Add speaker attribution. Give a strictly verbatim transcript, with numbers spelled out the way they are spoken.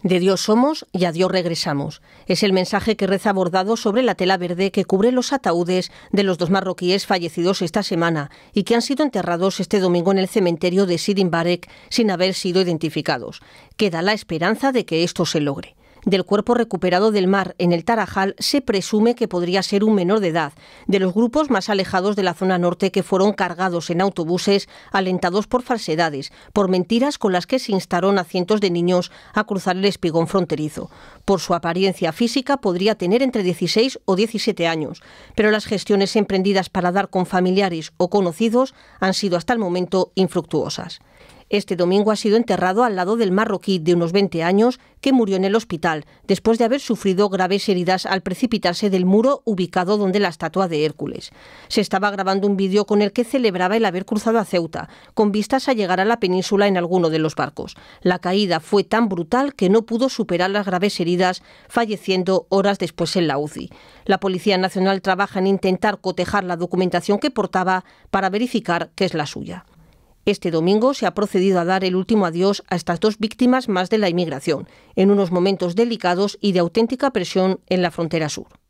Speaker 1: De Dios somos y a Dios regresamos. Es el mensaje que reza bordado sobre la tela verde que cubre los ataúdes de los dos marroquíes fallecidos esta semana y que han sido enterrados este domingo en el cementerio de Sidi Mbarek sin haber sido identificados. Queda la esperanza de que esto se logre. Del cuerpo recuperado del mar en el Tarajal se presume que podría ser un menor de edad, de los grupos más alejados de la zona norte que fueron cargados en autobuses alentados por falsedades, por mentiras con las que se instaron a cientos de niños a cruzar el espigón fronterizo. Por su apariencia física podría tener entre dieciséis o diecisiete años, pero las gestiones emprendidas para dar con familiares o conocidos han sido hasta el momento infructuosas. Este domingo ha sido enterrado al lado del marroquí de unos veinte años que murió en el hospital después de haber sufrido graves heridas al precipitarse del muro ubicado donde la estatua de Hércules. Se estaba grabando un vídeo con el que celebraba el haber cruzado a Ceuta, con vistas a llegar a la península en alguno de los barcos. La caída fue tan brutal que no pudo superar las graves heridas, falleciendo horas después en la U C I. La Policía Nacional trabaja en intentar cotejar la documentación que portaba para verificar que es la suya. Este domingo se ha procedido a dar el último adiós a estas dos víctimas más de la inmigración, en unos momentos delicados y de auténtica presión en la frontera sur.